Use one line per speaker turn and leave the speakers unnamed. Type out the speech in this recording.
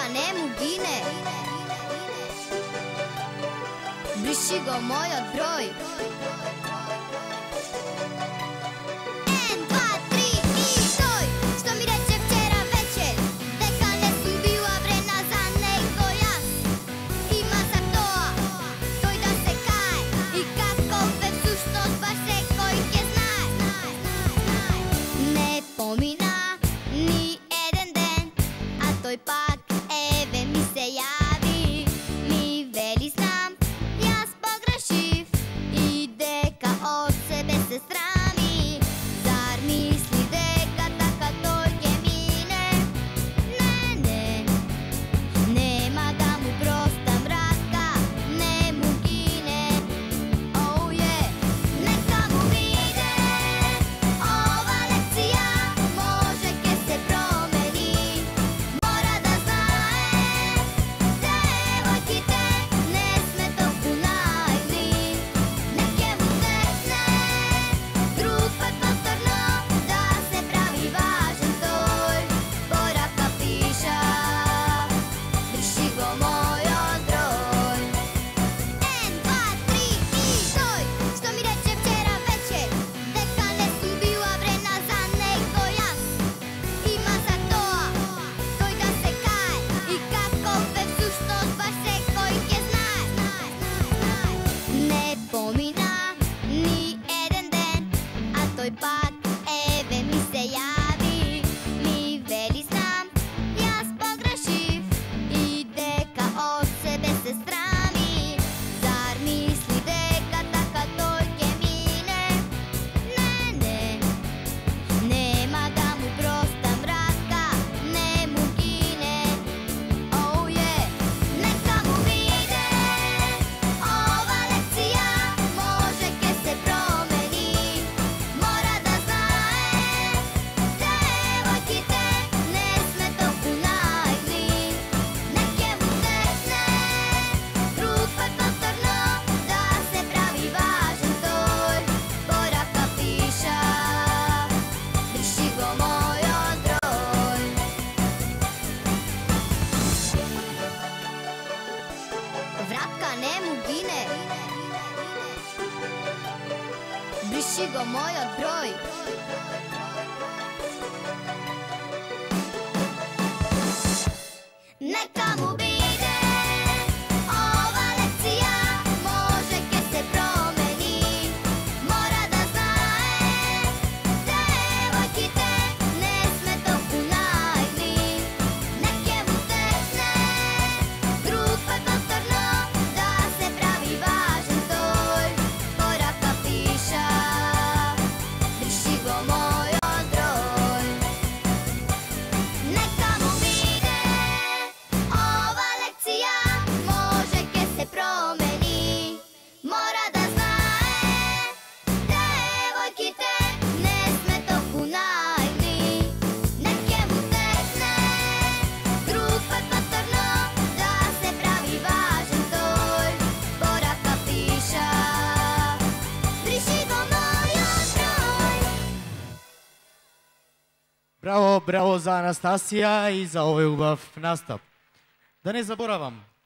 nemu gine. Briši go moj broj. En, dva, tri i stoj. Što mi reče včera večer, дека не сум била вредна за него јас. Има за тоа, тој да се кае и каков е всушност баш секој ќе знае. Не помина ни еден ден, а тој пак еве ми се јави. Ми вели знам, јас погрешив и дека од себе се срами. Зар мисли дека така тој ќе мине? Не, нема да му простам рака, не му гине. Oh yeah, нека му биде ова лекција, може ќе се промени. Мора да знае, девојките не сме толку наивни. Неќе му текне друг пат повторно да се прави важен тој. Порака пиша, бриши го мојот број. En, dva, tri i stoj. Што ми рече вчера вечер, дека не сум била вредна за него јас. Има за тоа, тој да се кае и каков е всушност баш секој ќе знае. Не помина ни еден ден, а тој пак еве ми се јави. Ми вели знам, јас погрешив и дека од себе се срами. Зар мисли дека така тој ќе мине? Не, нема да му простам рака, не му гине. Oh yeah, нека му биде ова лекција, може ќе се промени. Мора да знае, девојките не сме толку наивни. Неќе му текне друг пат повторно да се прави важен тој. Порака пиша, бриши го мојот број. Вратка не му гине. Бриши го мојот број. Нека му биде ова лекција, може ќе се промени. Мора да знае, девојките не сме толку наивни. Неќе му текне друг пат повторно да се прави важен тој. Порака пиша, бриши го мојот број. Нека му биде ова лекција, може ќе се промени. Мора да знае, девојките не сме толку наивни. Неќе му текне друг пат повторно да се прави важен тој. Порака пиша, бриши го мојот број.
Браво, браво за Анастасија и за овој убав настап. Да не заборавам,